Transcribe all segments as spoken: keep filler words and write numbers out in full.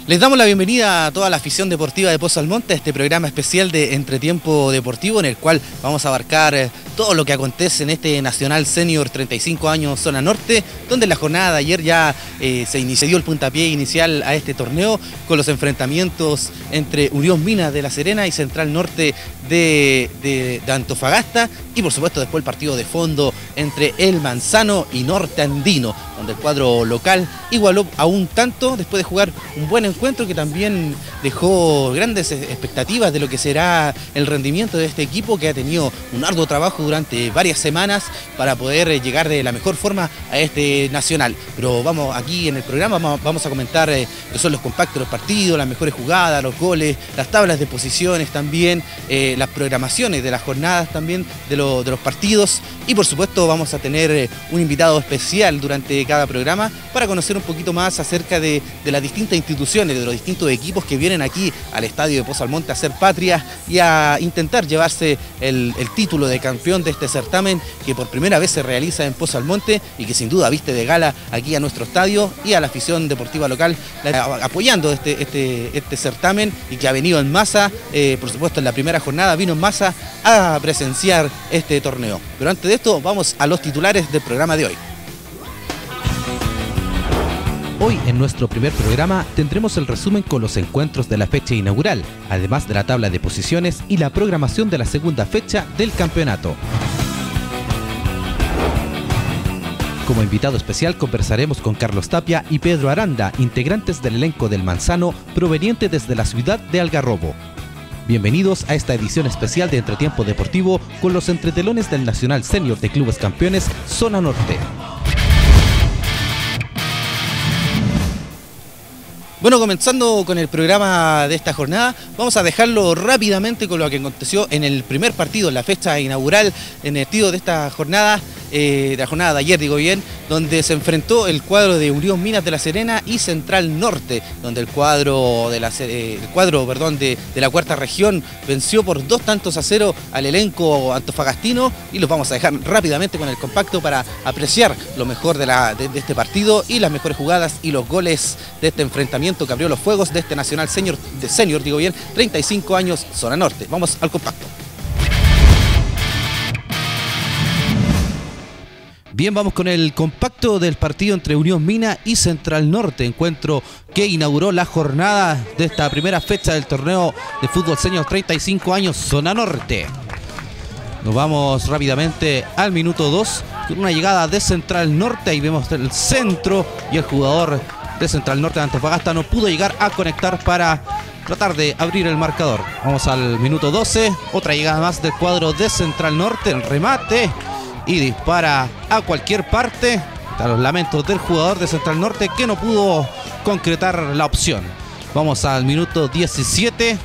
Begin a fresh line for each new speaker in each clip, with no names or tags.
Les damos la bienvenida a toda la afición deportiva de Pozo Almonte a este programa especial de Entretiempo Deportivo, en el cual vamos a abarcar eh, todo lo que acontece en este Nacional Senior treinta y cinco años Zona Norte, donde en la jornada de ayer ya eh, se inició el puntapié inicial a este torneo con los enfrentamientos entre Unión Minas de La Serena y Central Norte de, de, de Antofagasta, y por supuesto después el partido de fondo entre El Manzano y Norte Andino, donde el cuadro local igualó a un tanto después de jugar un buen encuentro que también dejó grandes expectativas de lo que será el rendimiento de este equipo, que ha tenido un arduo trabajo durante varias semanas para poder llegar de la mejor forma a este nacional. Pero vamos, aquí en el programa vamos, vamos a comentar eh, que son los compactos de los partidos, las mejores jugadas, los goles, las tablas de posiciones también, eh, las programaciones de las jornadas también de, lo, de los partidos, y por supuesto vamos a tener eh, un invitado especial durante cada programa para conocer un poquito más acerca de, de las distintas instituciones, de los distintos equipos que vienen aquí al estadio de Pozo Almonte a hacer patria y a intentar llevarse el, el título de campeón de este certamen que por primera vez se realiza en Pozo Almonte y que sin duda viste de gala aquí a nuestro estadio y a la afición deportiva local apoyando este, este, este certamen, y que ha venido en masa, eh, por supuesto en la primera jornada vino en masa a presenciar este torneo. Pero antes de esto vamos a los titulares del programa de hoy.
Hoy en nuestro primer programa tendremos el resumen con los encuentros de la fecha inaugural, además de la tabla de posiciones y la programación de la segunda fecha del campeonato. Como invitado especial conversaremos con Carlos Tapia y Pedro Aranda, integrantes del elenco del Manzano, proveniente desde la ciudad de Algarrobo. Bienvenidos a esta edición especial de Entretiempo Deportivo con los entretelones del Nacional Senior de Clubes Campeones Zona Norte.
Bueno, comenzando con el programa de esta jornada, vamos a dejarlo rápidamente con lo que aconteció en el primer partido, en la fecha inaugural, en el partido de esta jornada, eh, de la jornada de ayer, digo bien, donde se enfrentó el cuadro de Unión Minas de La Serena y Central Norte, donde el cuadro de la, eh, el cuadro, perdón, de, de la cuarta región venció por dos tantos a cero al elenco antofagastino, y los vamos a dejar rápidamente con el compacto para apreciar lo mejor de, la, de, de este partido y las mejores jugadas y los goles de este enfrentamiento que abrió los fuegos de este Nacional Senior, de Senior, digo bien, treinta y cinco años Zona Norte. Vamos al compacto.
Bien, vamos con el compacto del partido entre Unión Minas y Central Norte, encuentro que inauguró la jornada de esta primera fecha del torneo de fútbol senior treinta y cinco años Zona Norte. Nos vamos rápidamente al minuto dos con una llegada de Central Norte. Ahí vemos el centro y el jugador de Central Norte de Antofagasta no pudo llegar a conectar para tratar de abrir el marcador. Vamos al minuto doce, otra llegada más del cuadro de Central Norte, el remate y dispara a cualquier parte. A los lamentos del jugador de Central Norte que no pudo concretar la opción. Vamos al minuto diecisiete,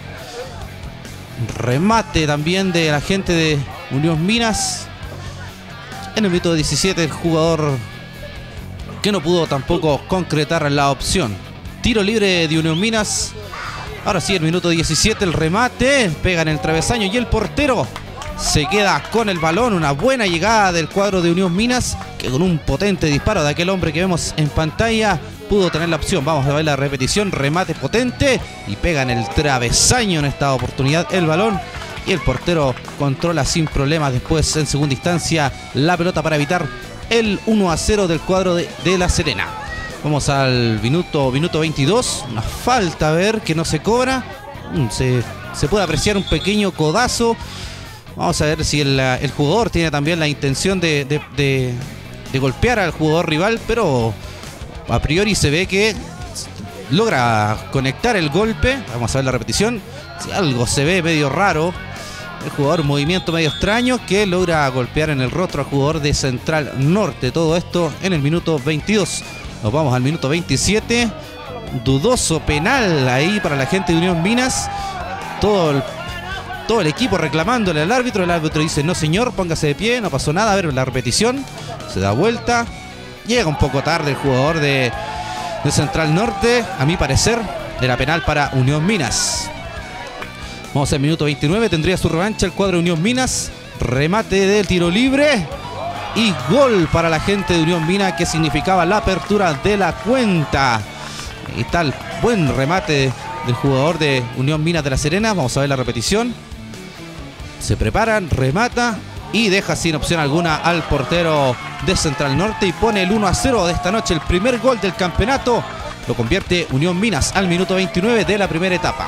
remate también de la gente de Unión Minas. En el minuto diecisiete el jugador que no pudo tampoco concretar la opción. Tiro libre de Unión Minas. Ahora sí, el minuto diecisiete, el remate, pega en el travesaño y el portero se queda con el balón. Una buena llegada del cuadro de Unión Minas, que con un potente disparo de aquel hombre que vemos en pantalla pudo tener la opción. Vamos a ver la repetición, remate potente y pega en el travesaño en esta oportunidad el balón. Y el portero controla sin problemas después en segunda instancia la pelota para evitar el uno a cero del cuadro de, de La Serena. Vamos al minuto, minuto veintidós. Una falta, a ver, que no se cobra. Se, se puede apreciar un pequeño codazo. Vamos a ver si el, el jugador tiene también la intención de, de, de, de golpear al jugador rival, pero a priori se ve que logra conectar el golpe. Vamos a ver la repetición. Si algo se ve medio raro, el jugador, un movimiento medio extraño que logra golpear en el rostro al jugador de Central Norte. Todo esto en el minuto veintidós. Nos vamos al minuto veintisiete. Dudoso penal ahí para la gente de Unión Minas. Todo el, todo el equipo reclamándole al árbitro. El árbitro dice: no señor, póngase de pie, no pasó nada. A ver la repetición. Se da vuelta. Llega un poco tarde el jugador de, de Central Norte. A mi parecer era penal para Unión Minas. Vamos al minuto veintinueve, tendría su revancha el cuadro de Unión Minas. Remate del tiro libre y gol para la gente de Unión Minas, que significaba la apertura de la cuenta. Ahí está el Buen remate del jugador de Unión Minas de La Serena. Vamos a ver la repetición. Se preparan, remata y deja sin opción alguna al portero de Central Norte y pone el uno a cero de esta noche. El primer gol del campeonato lo convierte Unión Minas al minuto veintinueve de la primera etapa.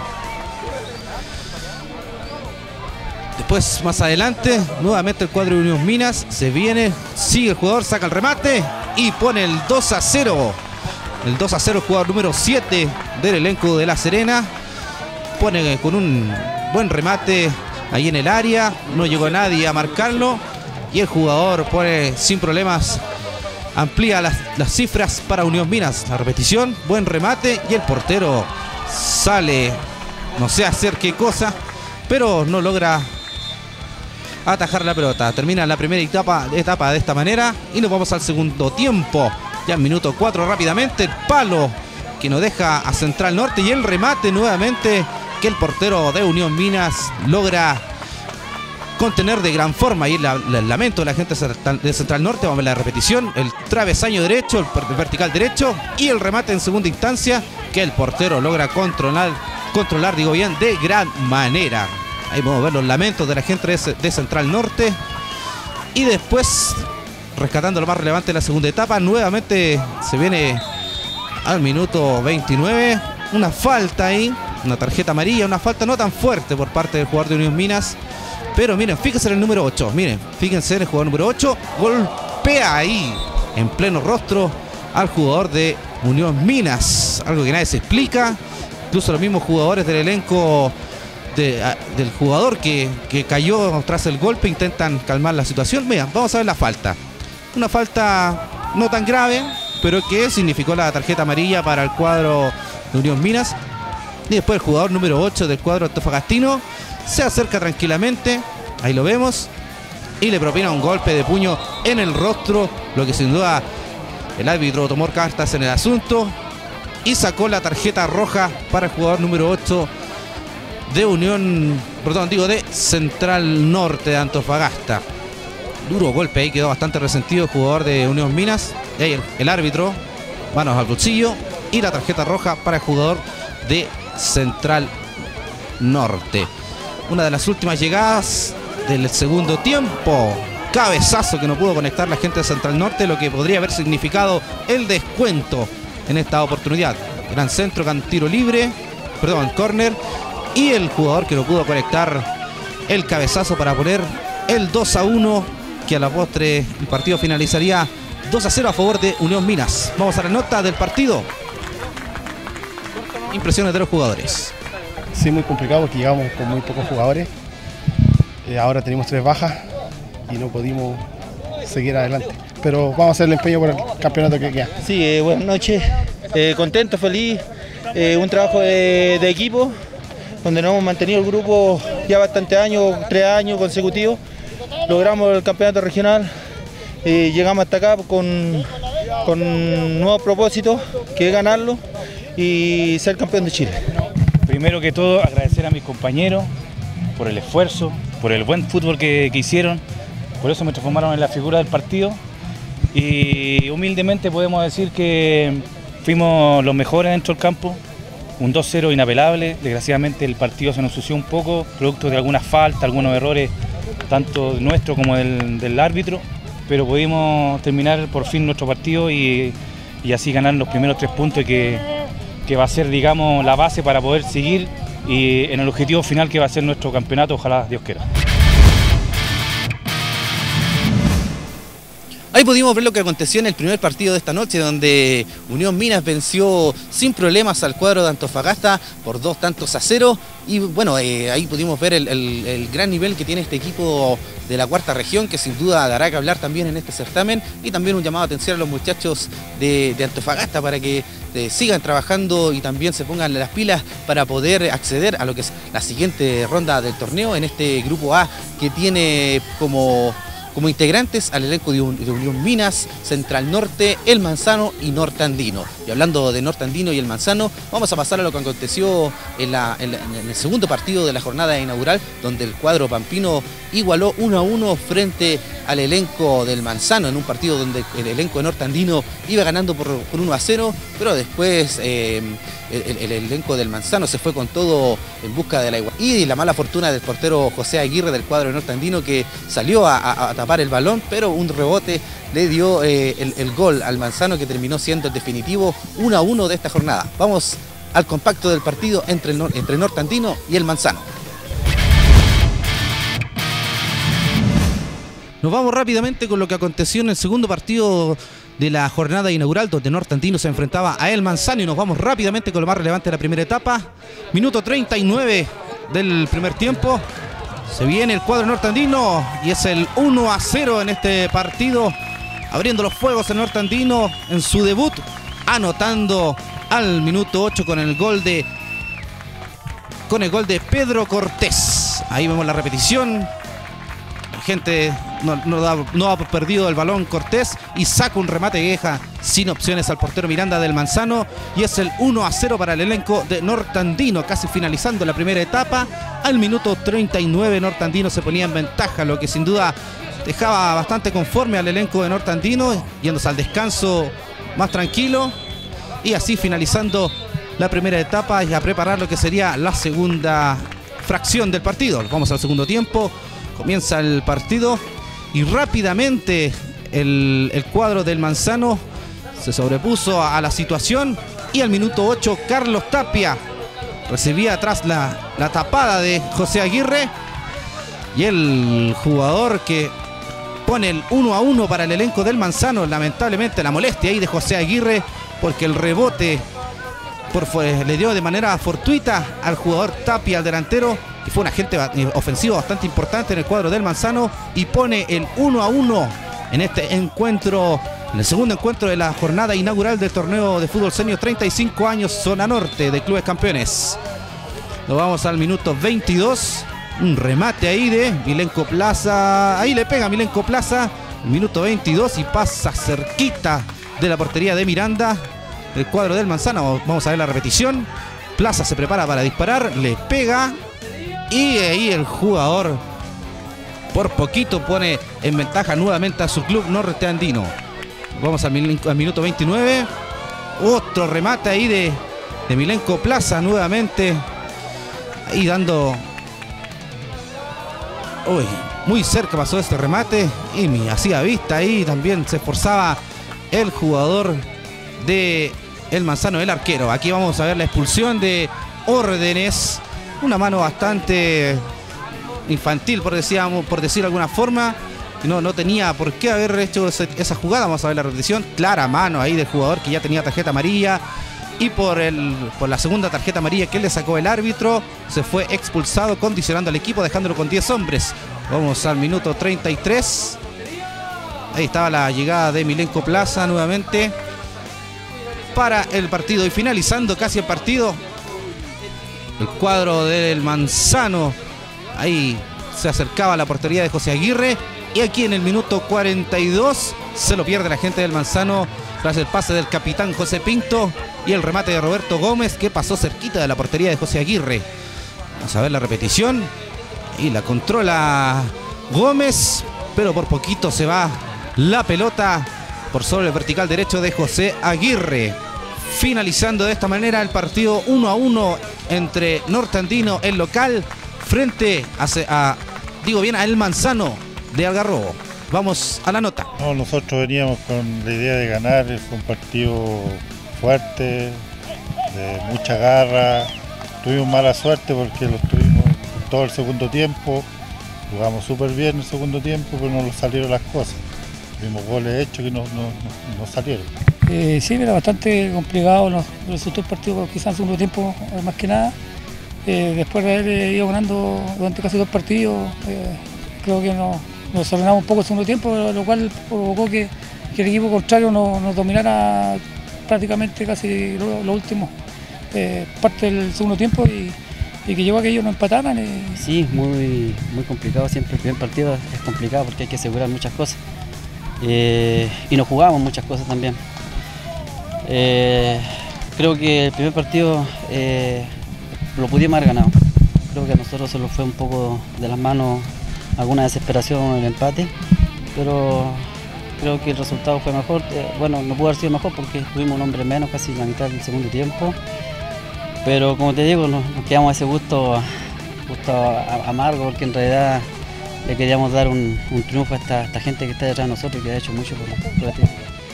Después, más adelante, nuevamente el cuadro de Unión Minas se viene, sigue el jugador, saca el remate y pone el dos a cero. El dos a cero, el jugador número siete del elenco de La Serena. Pone con un buen remate ahí en el área, no llegó nadie a marcarlo y el jugador pone sin problemas, amplía las, las cifras para Unión Minas. La repetición, buen remate y el portero sale, no sé hacer qué cosa, pero no logra atajar la pelota. Termina la primera etapa, etapa de esta manera y nos vamos al segundo tiempo. Ya en minuto cuatro rápidamente, el palo que nos deja a Central Norte y el remate nuevamente que el portero de Unión Minas logra contener de gran forma. Y la, la, el lamento de la gente de Central Norte. Vamos a ver la repetición, el travesaño derecho, el, el vertical derecho y el remate en segunda instancia que el portero logra controlar, controlar digo bien, de gran manera. Ahí podemos ver los lamentos de la gente de, de Central Norte. Y después, rescatando lo más relevante de la segunda etapa, nuevamente se viene al minuto veintinueve. Una falta ahí, una tarjeta amarilla, una falta no tan fuerte por parte del jugador de Unión Minas. Pero miren, fíjense en el número ocho. Miren, fíjense en el jugador número ocho. Golpea ahí, en pleno rostro, al jugador de Unión Minas. Algo que nadie se explica. Incluso los mismos jugadores del elenco De, a, del jugador que, que cayó tras el golpe intentan calmar la situación. Vean, vamos a ver la falta. Una falta no tan grave, pero que significó la tarjeta amarilla para el cuadro de Unión Minas. Y después el jugador número ocho del cuadro antofagastino se acerca tranquilamente, ahí lo vemos, y le propina un golpe de puño en el rostro, lo que sin duda el árbitro tomó cartas en el asunto y sacó la tarjeta roja para el jugador número ocho de Unión, perdón, digo de Central Norte de Antofagasta. Duro golpe ahí, quedó bastante resentido el jugador de Unión Minas. Y ahí el, el árbitro, manos al bolsillo, y la tarjeta roja para el jugador de Central Norte. Una de las últimas llegadas del segundo tiempo. Cabezazo que no pudo conectar la gente de Central Norte, lo que podría haber significado el descuento en esta oportunidad. Gran centro con tiro libre, perdón, córner. Y el jugador que no pudo conectar el cabezazo para poner el dos a uno, que a la postre el partido finalizaría dos a cero a favor de Unión Minas. Vamos a la nota del partido. Impresiones de los jugadores.
Sí, muy complicado porque llegamos con muy pocos jugadores. Eh, ahora tenemos tres bajas y no pudimos seguir adelante. Pero vamos a hacer el empeño por el campeonato que queda.
Sí, eh, buenas noches. Eh, contento, feliz. Eh, un trabajo de, de equipo, donde nos hemos mantenido el grupo ya bastantes años, tres años consecutivos. Logramos el campeonato regional y llegamos hasta acá con, con un nuevo propósito, que es ganarlo y ser campeón de Chile.
Primero que todo, agradecer a mis compañeros por el esfuerzo, por el buen fútbol que, que hicieron. Por eso me transformaron en la figura del partido. Y humildemente podemos decir que fuimos los mejores dentro del campo. Un dos cero inapelable. Desgraciadamente el partido se nos ensució un poco, producto de algunas faltas, algunos errores, tanto nuestro como del, del árbitro. Pero pudimos terminar por fin nuestro partido y, y así ganar los primeros tres puntos que, que va a ser, digamos, la base para poder seguir y en el objetivo final que va a ser nuestro campeonato, ojalá Dios quiera.
Ahí pudimos ver lo que aconteció en el primer partido de esta noche, donde Unión Minas venció sin problemas al cuadro de Antofagasta por dos tantos a cero. Y bueno, eh, ahí pudimos ver el, el, el gran nivel que tiene este equipo de la cuarta región, que sin duda dará que hablar también en este certamen. Y también un llamado de atención a los muchachos de, de Antofagasta para que eh, sigan trabajando y también se pongan las pilas para poder acceder a lo que es la siguiente ronda del torneo en este grupo A, que tiene como... como integrantes al elenco de Unión Minas, Central Norte, El Manzano y Norte Andino. Y hablando de Norte Andino y el Manzano, vamos a pasar a lo que aconteció en, la, en, la, en el segundo partido de la jornada inaugural, donde el cuadro pampino igualó uno a uno frente al elenco del Manzano, en un partido donde el elenco de Norte Andino iba ganando por, por uno a cero, pero después eh, el, el, el elenco del Manzano se fue con todo en busca de la igualdad. Y la mala fortuna del portero José Aguirre del cuadro de Norte Andino, que salió a, a, a tapar el balón, pero un rebote le dio eh, el, el gol al Manzano, que terminó siendo el definitivo uno a uno de esta jornada. Vamos al compacto del partido entre, el, entre Norte Andino y el Manzano.
Nos vamos rápidamente con lo que aconteció en el segundo partido de la jornada inaugural, donde Norte Andino se enfrentaba a el Manzano, y nos vamos rápidamente con lo más relevante de la primera etapa. Minuto treinta y nueve del primer tiempo. Se viene el cuadro Norte Andino y es el uno a cero en este partido, abriendo los fuegos el Norte Andino en su debut, anotando al minuto ocho con el gol de con el gol de Pedro Cortés. Ahí vemos la repetición. La gente no, no, da, no ha perdido el balón Cortés y saca un remate que deja sin opciones al portero Miranda del Manzano, y es el uno a cero para el elenco de Norte Andino, casi finalizando la primera etapa. Al minuto treinta y nueve Norte Andino se ponía en ventaja, lo que sin duda dejaba bastante conforme al elenco de Norte Andino, yéndose al descanso más tranquilo, y así finalizando la primera etapa y a preparar lo que sería la segunda fracción del partido. Vamos al segundo tiempo, comienza el partido y rápidamente el, el cuadro del Manzano se sobrepuso a, a la situación, y al minuto ocho Carlos Tapia recibía atrás la, la tapada de José Aguirre, y el jugador que pone el uno a uno para el elenco del Manzano. Lamentablemente la molestia ahí de José Aguirre, porque el rebote por, fue, le dio de manera fortuita al jugador Tapia, al delantero, y fue un agente ofensivo bastante importante en el cuadro del Manzano, y pone el uno a uno en este encuentro, en el segundo encuentro de la jornada inaugural del torneo de fútbol senior treinta y cinco años Zona Norte de Clubes Campeones. Nos vamos al minuto veintidós. Un remate ahí de Milenko Plaza. Ahí le pega Milenko Plaza. Minuto veintidós y pasa cerquita de la portería de Miranda, el cuadro del Manzano. Vamos a ver la repetición. Plaza se prepara para disparar, le pega, y ahí el jugador por poquito pone en ventaja nuevamente a su club Norte Andino. Vamos al, min al minuto veintinueve. Otro remate ahí de, de Milenko Plaza nuevamente. Ahí dando... Uy, muy cerca pasó este remate y me hacía vista ahí. También se esforzaba el jugador de el Manzano, el arquero. Aquí vamos a ver la expulsión de Órdenes. Una mano bastante infantil, por, decíamos, por decir de alguna forma. No, no tenía por qué haber hecho ese, esa jugada. Vamos a ver la repetición. Clara mano ahí del jugador que ya tenía tarjeta amarilla. Y por, el, por la segunda tarjeta amarilla que le sacó el árbitro, se fue expulsado, condicionando al equipo, dejándolo con diez hombres. Vamos al minuto treinta y tres. Ahí estaba la llegada de Milenko Plaza nuevamente para el partido. Y finalizando casi el partido, el cuadro del Manzano ahí se acercaba a la portería de José Aguirre. Y aquí en el minuto cuarenta y dos se lo pierde la gente del Manzano tras el pase del capitán José Pinto y el remate de Roberto Gómez, que pasó cerquita de la portería de José Aguirre. Vamos a ver la repetición. Y la controla Gómez, pero por poquito se va la pelota por sobre el vertical derecho de José Aguirre. Finalizando de esta manera el partido uno a uno entre Norte Andino, el local, frente a, a digo bien, a el Manzano de Algarrobo. Vamos a la nota.
No, nosotros veníamos con la idea de ganar. Fue un partido fuerte, de mucha garra. Tuvimos mala suerte porque lo tuvimos todo el segundo tiempo. Jugamos súper bien el segundo tiempo, pero no nos salieron las cosas. Tuvimos goles hechos que no, no, no, no salieron.
Eh, sí, era bastante complicado los resultados del partido, quizás en el segundo tiempo más que nada. Eh, después de haber ido ganando durante casi dos partidos, eh, creo que nos, nos desordenamos un poco el segundo tiempo, lo cual provocó que, que el equipo contrario nos, nos dominara prácticamente casi lo, lo último eh, parte del segundo tiempo, y, y que llevó a que ellos nos empataran. Y...
Sí, muy, muy complicado siempre. El primer partido es complicado porque hay que asegurar muchas cosas eh, y nos jugamos muchas cosas también. Eh, creo que el primer partido eh, lo pudimos haber ganado. Creo que a nosotros se nos fue un poco de las manos alguna desesperación en el empate, pero creo que el resultado fue mejor. Eh, bueno, no pudo haber sido mejor porque tuvimos un hombre menos casi la mitad del segundo tiempo, pero como te digo, nos, nos quedamos a ese gusto, gusto a, amargo, porque en realidad le queríamos dar un, un triunfo a esta, a esta gente que está detrás de nosotros y que ha hecho mucho por, por este.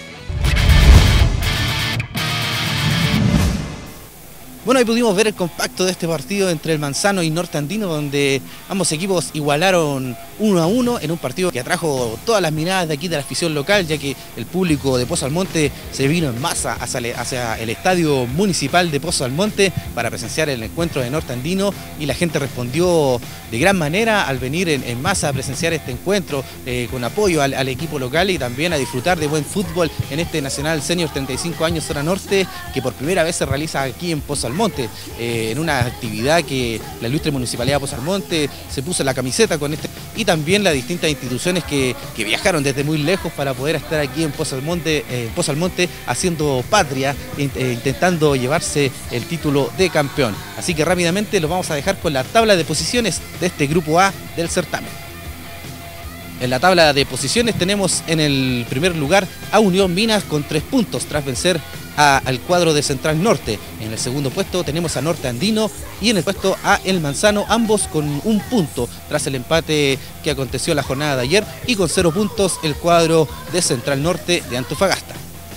Bueno, ahí pudimos ver el compacto de este partido entre el Manzano y Norte Andino, donde ambos equipos igualaron uno a uno en un partido que atrajo todas las miradas de aquí de la afición local, ya que el público de Pozo Almonte se vino en masa hacia el estadio municipal de Pozo Almonte para presenciar el encuentro de Norte Andino, y la gente respondió de gran manera al venir en, en masa a presenciar este encuentro, eh, con apoyo al, al equipo local y también a disfrutar de buen fútbol en este Nacional Senior treinta y cinco años Zona Norte, que por primera vez se realiza aquí en Pozo Almonte, eh, en una actividad que la ilustre Municipalidad de Pozo Almonte se puso la camiseta con este, y también las distintas instituciones que, que viajaron desde muy lejos para poder estar aquí en Pozo Almonte, eh, Pozo Almonte haciendo patria, eh, intentando llevarse el título de campeón. Así que rápidamente los vamos a dejar con la tabla de posiciones de este grupo A del certamen. En la tabla de posiciones tenemos en el primer lugar a Unión Minas con tres puntos tras vencer a, al cuadro de Central Norte. En el segundo puesto tenemos a Norte Andino y en el puesto a El Manzano, ambos con un punto tras el empate que aconteció la jornada de ayer, y con cero puntos el cuadro de Central Norte de Antofagasta.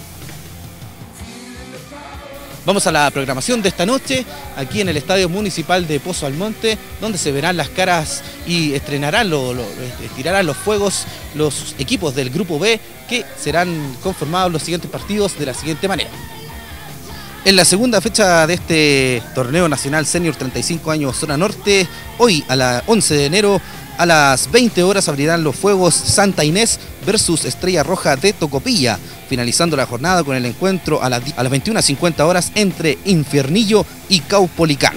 Vamos a la programación de esta noche, aquí en el Estadio Municipal de Pozo Almonte, donde se verán las caras y estrenarán, lo, lo, estirarán los fuegos los equipos del Grupo B, que serán conformados los siguientes partidos de la siguiente manera. En la segunda fecha de este torneo nacional Senior treinta y cinco años Zona Norte, hoy a las once de enero, a las veinte horas abrirán los fuegos Santa Inés versus Estrella Roja de Tocopilla, finalizando la jornada con el encuentro a las, a las veintiuna cincuenta horas entre Infiernillo y Caupolicán.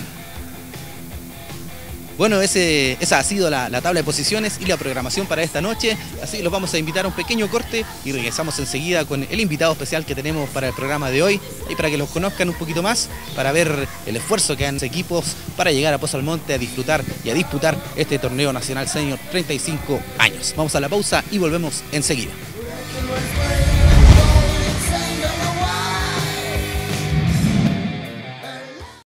Bueno, ese, esa ha sido la, la tabla de posiciones y la programación para esta noche, así los vamos a invitar a un pequeño corte y regresamos enseguida con el invitado especial que tenemos para el programa de hoy, y para que los conozcan un poquito más, para ver el esfuerzo que han hecho equipos para llegar a Pozo Almonte a disfrutar y a disputar este torneo nacional senior treinta y cinco años. Vamos a la pausa y volvemos enseguida.